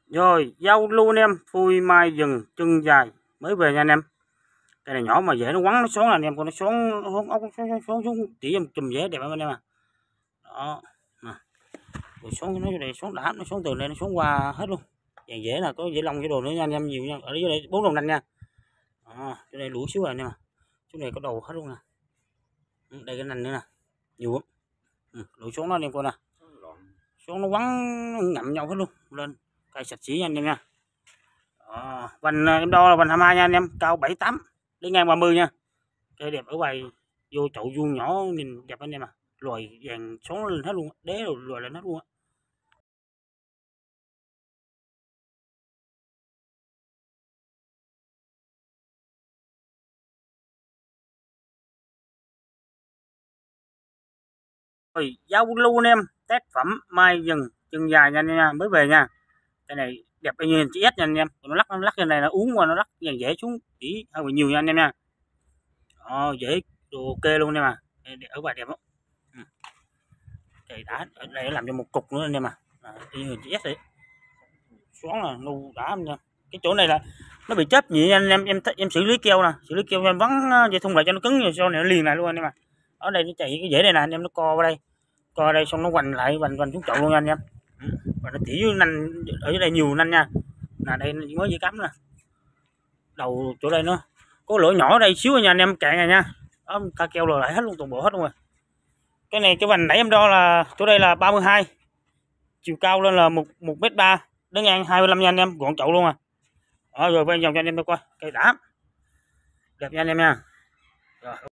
Rồi giao lưu anh em, phôi mai rừng chân dài mới về nha anh em. Cái này nhỏ mà dễ nó quắn nó xoắn anh em, còn nó xoắn hốt ốc xoắn xuống tỉ chùm dễ đẹp anh em à. Đó. Nè. Rồi xoắn nó đây xoắn đã, nó xoắn từ đây nó xoắn qua hết luôn. Dàn dễ là có dễ lông cái đồ nữa nha anh em, nhiều nha. Ở dưới đây 4 đồng nanh nha. Đó, chỗ đây lũ xíu rồi anh em à. Chỗ này có đầu hết luôn nè. Đây cái nanh nữa nè. Nhiều lắm. Lũ xuống nó anh em coi nè. Xuống nó quắn ngậm nhau hết luôn. Lên cây sạch sẽ anh em nha. Vành em đo là vành 22 nha anh em, cao 78 đến ngang 30 nha. Cây đẹp ở ngoài vô chậu vuông nhỏ nhìn đẹp anh em à. Loài vàng xuống lên hết luôn, đế rồi loài lên hết luôn á. Rồi giao lưu anh em, tác phẩm mai rừng chân dài nha anh em nha, mới về nha. Cái này đẹp bao nhiêu hình chữ S nha anh em, nó lắc cái này là uống qua nó lắc dàn dễ xuống chỉ hơi bị nhiều nha anh em nha. Dễ đồ ok luôn anh em à, ở ngoài đẹp lắm. Đây đã ở đây làm cho một cục nữa anh em à, hình chữ S đấy, xoắn là nu đã anh em. Cái chỗ này là nó bị chết nhỉ anh em xử lý keo nè, xử lý keo em vắn dây thun lại cho nó cứng rồi sau này nó liền lại luôn anh em à. Ở đây nó chạy cái dễ đây nè anh em, nó co vào đây, co đây xong nó quành lại quành xuống chậu luôn nha anh em. Và nó tỉ với nanh ở dưới đây nhiều nanh nha. Là đây mới dây cắm nè, đầu chỗ đây nó có lỗ nhỏ ở đây xíu nha anh em, cạn này nha. Đó, ta keo rồi lại hết luôn, toàn bộ hết luôn rồi. Cái này cái vành nãy em đo là chỗ đây là 32, chiều cao lên là 1m3 đến ngang 25 nha anh em, gọn chậu luôn à. Rồi quay vòng cho anh em coi cây đã đẹp nha anh em nha. Rồi.